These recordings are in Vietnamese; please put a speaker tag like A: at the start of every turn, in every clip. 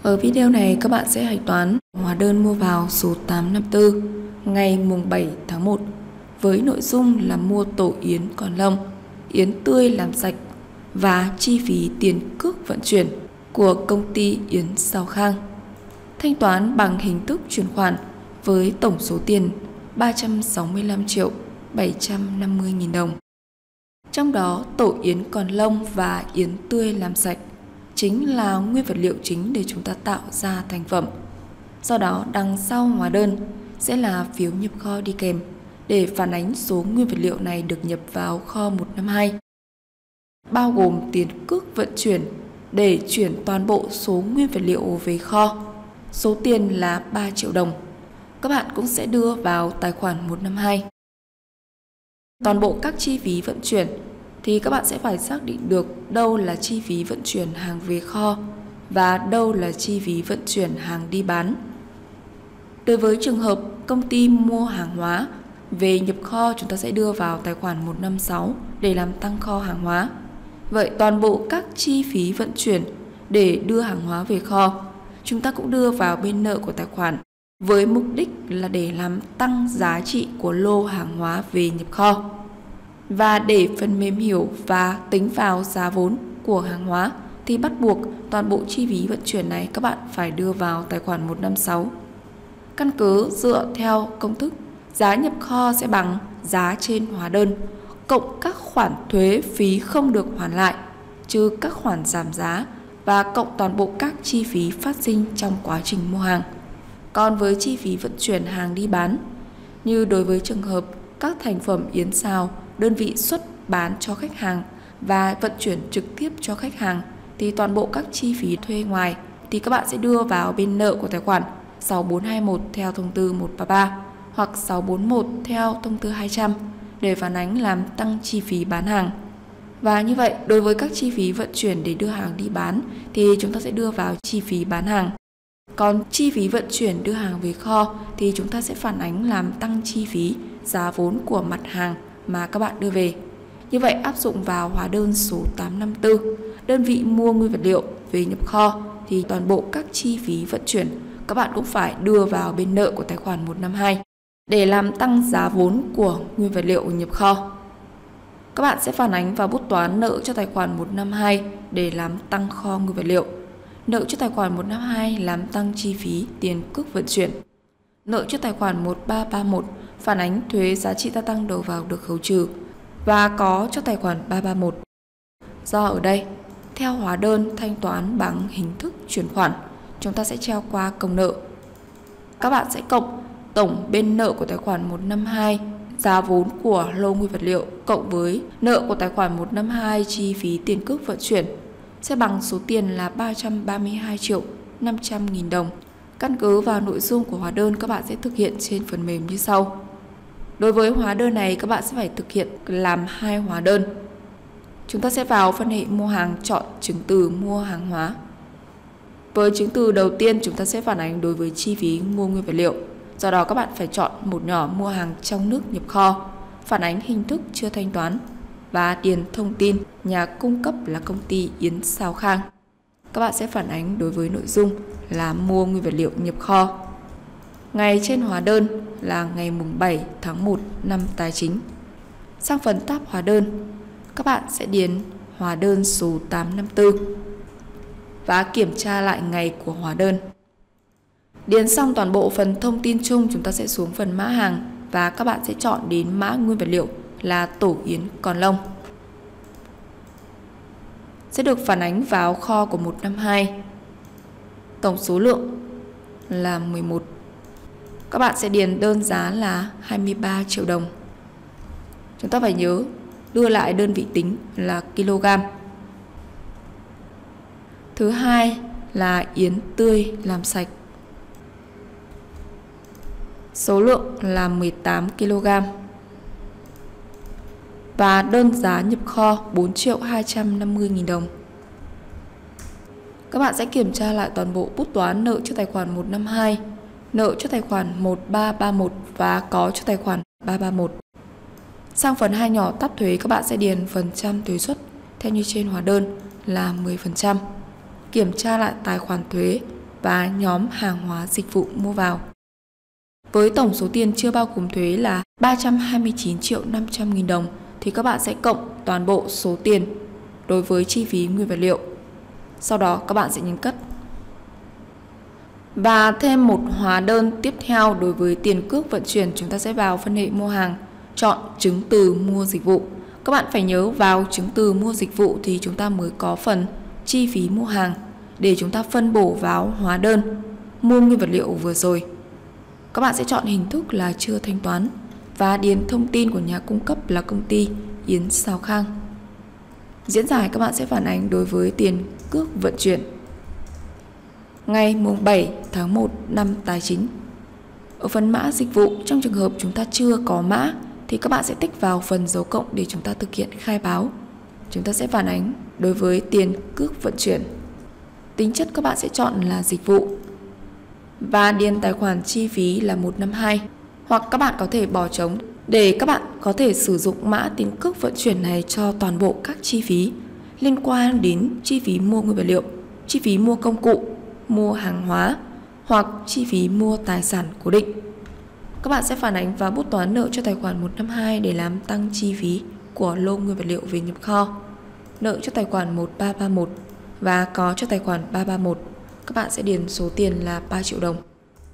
A: Ở video này các bạn sẽ hạch toán hóa đơn mua vào số 854 ngày mùng 7 tháng 1 với nội dung là mua tổ yến còn lông, yến tươi làm sạch và chi phí tiền cước vận chuyển của công ty Yến Sao Khang. Thanh toán bằng hình thức chuyển khoản với tổng số tiền 365.750.000 đồng. Trong đó tổ yến còn lông và yến tươi làm sạch chính là nguyên vật liệu chính để chúng ta tạo ra thành phẩm. Do đó đằng sau hóa đơn sẽ là phiếu nhập kho đi kèm để phản ánh số nguyên vật liệu này được nhập vào kho 152, bao gồm tiền cước vận chuyển để chuyển toàn bộ số nguyên vật liệu về kho. Số tiền là 3 triệu đồng. Các bạn cũng sẽ đưa vào tài khoản 152. Toàn bộ các chi phí vận chuyển thì các bạn sẽ phải xác định được đâu là chi phí vận chuyển hàng về kho và đâu là chi phí vận chuyển hàng đi bán. Đối với trường hợp công ty mua hàng hóa về nhập kho, chúng ta sẽ đưa vào tài khoản 156 để làm tăng kho hàng hóa. Vậy toàn bộ các chi phí vận chuyển để đưa hàng hóa về kho, chúng ta cũng đưa vào bên nợ của tài khoản với mục đích là để làm tăng giá trị của lô hàng hóa về nhập kho. Và để phần mềm hiểu và tính vào giá vốn của hàng hóa thì bắt buộc toàn bộ chi phí vận chuyển này các bạn phải đưa vào tài khoản 156. Căn cứ dựa theo công thức, giá nhập kho sẽ bằng giá trên hóa đơn cộng các khoản thuế phí không được hoàn lại trừ các khoản giảm giá và cộng toàn bộ các chi phí phát sinh trong quá trình mua hàng. Còn với chi phí vận chuyển hàng đi bán, như đối với trường hợp các thành phẩm yến xào đơn vị xuất bán cho khách hàng và vận chuyển trực tiếp cho khách hàng thì toàn bộ các chi phí thuê ngoài thì các bạn sẽ đưa vào bên nợ của tài khoản 6421 theo thông tư 133 hoặc 641 theo thông tư 200 để phản ánh làm tăng chi phí bán hàng. Và như vậy, đối với các chi phí vận chuyển để đưa hàng đi bán thì chúng ta sẽ đưa vào chi phí bán hàng. Còn chi phí vận chuyển đưa hàng về kho thì chúng ta sẽ phản ánh làm tăng chi phí giá vốn của mặt hàng mà các bạn đưa về. Như vậy áp dụng vào hóa đơn số 854, đơn vị mua nguyên vật liệu về nhập kho thì toàn bộ các chi phí vận chuyển các bạn cũng phải đưa vào bên nợ của tài khoản 152 để làm tăng giá vốn của nguyên vật liệu nhập kho. Các bạn sẽ phản ánh vào bút toán nợ cho tài khoản 152 để làm tăng kho nguyên vật liệu, nợ cho tài khoản 152 làm tăng chi phí tiền cước vận chuyển, nợ cho tài khoản 1331 phản ánh thuế giá trị gia tăng đầu vào được khấu trừ và có cho tài khoản 331. Do ở đây, theo hóa đơn thanh toán bằng hình thức chuyển khoản, chúng ta sẽ treo qua công nợ. Các bạn sẽ cộng tổng bên nợ của tài khoản 152 giá vốn của lô nguyên vật liệu cộng với nợ của tài khoản 152 chi phí tiền cước vận chuyển sẽ bằng số tiền là 332.500.000 đồng. Căn cứ vào nội dung của hóa đơn, các bạn sẽ thực hiện trên phần mềm như sau. Đối với hóa đơn này, các bạn sẽ phải thực hiện làm 2 hóa đơn. Chúng ta sẽ vào phân hệ mua hàng, chọn chứng từ mua hàng hóa. Với chứng từ đầu tiên, chúng ta sẽ phản ánh đối với chi phí mua nguyên vật liệu. Do đó các bạn phải chọn một nhỏ mua hàng trong nước nhập kho, phản ánh hình thức chưa thanh toán và điền thông tin nhà cung cấp là công ty Yến Sao Khang. Các bạn sẽ phản ánh đối với nội dung là mua nguyên vật liệu nhập kho. Ngày trên hóa đơn là ngày mùng 7 tháng 1 năm tài chính. Sang phần tab hóa đơn, các bạn sẽ điền hóa đơn số 854 và kiểm tra lại ngày của hóa đơn. Điền xong toàn bộ phần thông tin chung, chúng ta sẽ xuống phần mã hàng và các bạn sẽ chọn đến mã nguyên vật liệu là tổ yến còn lông. Sẽ được phản ánh vào kho của 152. Tổng số lượng là 11. Các bạn sẽ điền đơn giá là 23 triệu đồng. Chúng ta phải nhớ đưa lại đơn vị tính là kg. Thứ hai là yến tươi làm sạch. Số lượng là 18 kg. Và đơn giá nhập kho 4.250.000 đồng. Các bạn sẽ kiểm tra lại toàn bộ bút toán nợ cho tài khoản 152, nợ cho tài khoản 1331 và có cho tài khoản 331. Sang phần 2 nhỏ tab thuế, các bạn sẽ điền phần trăm thuế suất theo như trên hóa đơn là 10%. Kiểm tra lại tài khoản thuế và nhóm hàng hóa dịch vụ mua vào. Với tổng số tiền chưa bao gồm thuế là 329.500.000 đồng thì các bạn sẽ cộng toàn bộ số tiền đối với chi phí nguyên vật liệu. Sau đó các bạn sẽ nhấn cất. Và thêm một hóa đơn tiếp theo đối với tiền cước vận chuyển, chúng ta sẽ vào phân hệ mua hàng, chọn chứng từ mua dịch vụ. Các bạn phải nhớ vào chứng từ mua dịch vụ thì chúng ta mới có phần chi phí mua hàng để chúng ta phân bổ vào hóa đơn mua nguyên vật liệu vừa rồi. Các bạn sẽ chọn hình thức là chưa thanh toán và điền thông tin của nhà cung cấp là công ty Yến Sào Khang. Diễn giải các bạn sẽ phản ánh đối với tiền cước vận chuyển. Ngày 7 tháng 1 năm tài chính. Ở phần mã dịch vụ, trong trường hợp chúng ta chưa có mã thì các bạn sẽ tích vào phần dấu cộng để chúng ta thực hiện khai báo. Chúng ta sẽ phản ánh đối với tiền cước vận chuyển. Tính chất các bạn sẽ chọn là dịch vụ và điền tài khoản chi phí là 152, hoặc các bạn có thể bỏ trống để các bạn có thể sử dụng mã tiền cước vận chuyển này cho toàn bộ các chi phí liên quan đến chi phí mua nguyên vật liệu, chi phí mua công cụ, mua hàng hóa hoặc chi phí mua tài sản cố định. Các bạn sẽ phản ánh và bút toán nợ cho tài khoản 152 để làm tăng chi phí của lô nguyên vật liệu về nhập kho, nợ cho tài khoản 1331 và có cho tài khoản 331. Các bạn sẽ điền số tiền là 3 triệu đồng.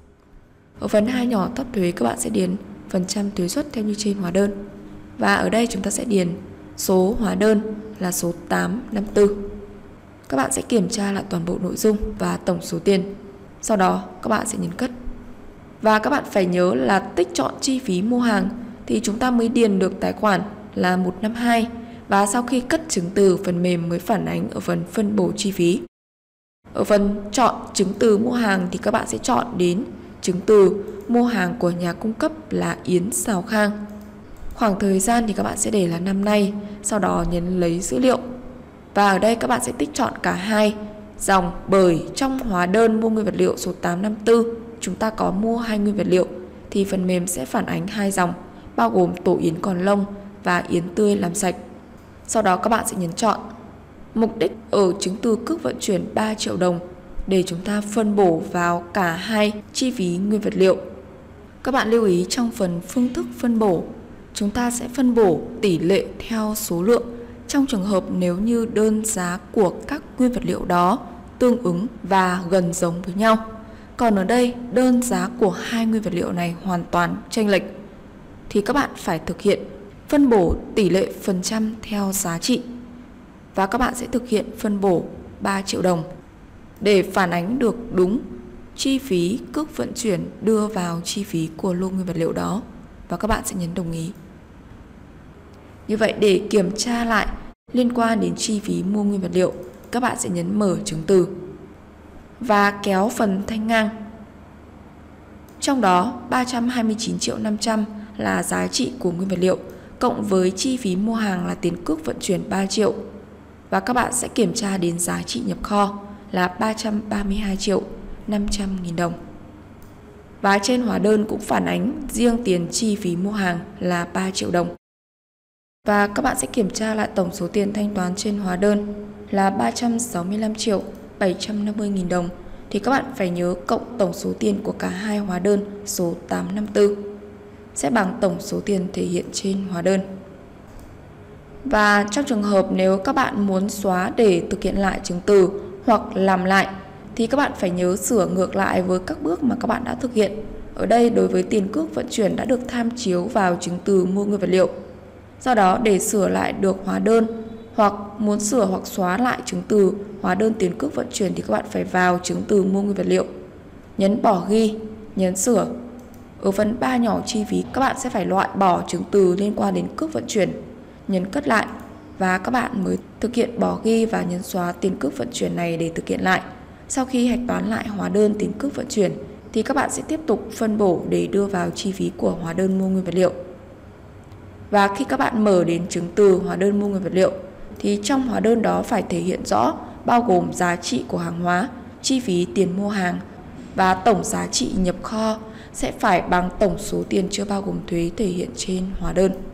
A: Ở phần 2 nhỏ thấp thuế, các bạn sẽ điền phần trăm thuế suất theo như trên hóa đơn. Và ở đây chúng ta sẽ điền số hóa đơn là số 854. Các bạn sẽ kiểm tra lại toàn bộ nội dung và tổng số tiền. Sau đó các bạn sẽ nhấn cất. Và các bạn phải nhớ là tích chọn chi phí mua hàng thì chúng ta mới điền được tài khoản là 152. Và sau khi cất chứng từ, phần mềm mới phản ánh ở phần phân bổ chi phí. Ở phần chọn chứng từ mua hàng thì các bạn sẽ chọn đến chứng từ mua hàng của nhà cung cấp là Yến Sào Khang. Khoảng thời gian thì các bạn sẽ để là năm nay, sau đó nhấn lấy dữ liệu. Và ở đây các bạn sẽ tích chọn cả hai dòng, bởi trong hóa đơn mua nguyên vật liệu số 854 chúng ta có mua 2 nguyên vật liệu thì phần mềm sẽ phản ánh hai dòng, bao gồm tổ yến còn lông và yến tươi làm sạch. Sau đó các bạn sẽ nhấn chọn. Mục đích ở chứng từ cước vận chuyển 3 triệu đồng để chúng ta phân bổ vào cả hai chi phí nguyên vật liệu. Các bạn lưu ý trong phần phương thức phân bổ, chúng ta sẽ phân bổ tỷ lệ theo số lượng trong trường hợp nếu như đơn giá của các nguyên vật liệu đó tương ứng và gần giống với nhau. Còn ở đây đơn giá của hai nguyên vật liệu này hoàn toàn chênh lệch thì các bạn phải thực hiện phân bổ tỷ lệ phần trăm theo giá trị. Và các bạn sẽ thực hiện phân bổ 3 triệu đồng để phản ánh được đúng chi phí cước vận chuyển đưa vào chi phí của lô nguyên vật liệu đó. Và các bạn sẽ nhấn đồng ý. Như vậy để kiểm tra lại liên quan đến chi phí mua nguyên vật liệu, các bạn sẽ nhấn mở chứng từ và kéo phần thanh ngang. Trong đó 329.500.000 là giá trị của nguyên vật liệu, cộng với chi phí mua hàng là tiền cước vận chuyển 3 triệu. Và các bạn sẽ kiểm tra đến giá trị nhập kho là 332.500.000 đồng. Và trên hóa đơn cũng phản ánh riêng tiền chi phí mua hàng là 3 triệu đồng. Và các bạn sẽ kiểm tra lại tổng số tiền thanh toán trên hóa đơn là 365.750.000 đồng. Thì các bạn phải nhớ cộng tổng số tiền của cả hai hóa đơn số 854 sẽ bằng tổng số tiền thể hiện trên hóa đơn. Và trong trường hợp nếu các bạn muốn xóa để thực hiện lại chứng từ hoặc làm lại thì các bạn phải nhớ sửa ngược lại với các bước mà các bạn đã thực hiện. Ở đây đối với tiền cước vận chuyển đã được tham chiếu vào chứng từ mua nguyên vật liệu. Do đó để sửa lại được hóa đơn hoặc muốn sửa hoặc xóa lại chứng từ hóa đơn tiền cước vận chuyển thì các bạn phải vào chứng từ mua nguyên vật liệu, nhấn bỏ ghi, nhấn sửa. Ở phần 3 nhỏ chi phí các bạn sẽ phải loại bỏ chứng từ liên quan đến cước vận chuyển, nhấn cất lại và các bạn mới thực hiện bỏ ghi và nhấn xóa tiền cước vận chuyển này để thực hiện lại. Sau khi hạch toán lại hóa đơn tiền cước vận chuyển thì các bạn sẽ tiếp tục phân bổ để đưa vào chi phí của hóa đơn mua nguyên vật liệu. Và khi các bạn mở đến chứng từ hóa đơn mua nguyên vật liệu thì trong hóa đơn đó phải thể hiện rõ bao gồm giá trị của hàng hóa, chi phí tiền mua hàng và tổng giá trị nhập kho sẽ phải bằng tổng số tiền chưa bao gồm thuế thể hiện trên hóa đơn.